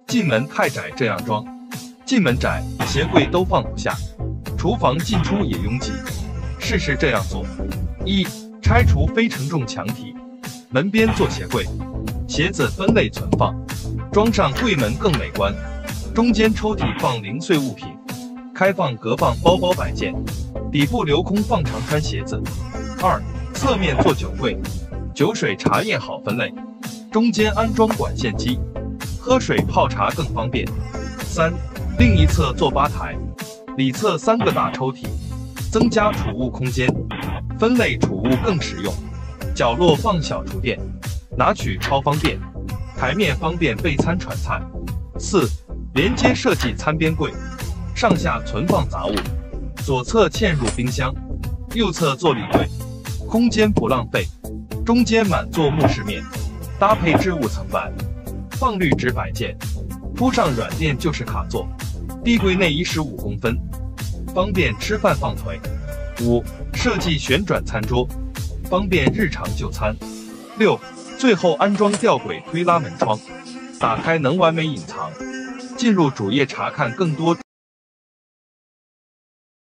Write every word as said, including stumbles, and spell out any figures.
进门太窄这样装，进门窄，鞋柜都放不下，厨房进出也拥挤。试试这样做：一、拆除非承重墙体，门边做鞋柜，鞋子分类存放，装上柜门更美观。中间抽屉放零碎物品，开放格放包包摆件，底部留空放常穿鞋子。二、侧面做酒柜，酒水茶叶好分类，中间安装管线机，喝水泡茶更方便。三、另一侧做吧台，里侧三个大抽屉，增加储物空间，分类储物更实用。角落放小厨电，拿取超方便，台面方便备餐传菜。四、连接设计餐边柜，上下存放杂物，左侧嵌入冰箱，右侧做立柜，空间不浪费。中间满做木饰面，搭配置物层板，放绿植摆件，铺上软垫就是卡座。地柜内一十五公分，方便吃饭放腿。五、设计旋转餐桌，方便日常就餐。六、最后安装吊轨推拉门窗，打开能完美隐藏。进入主页查看更多。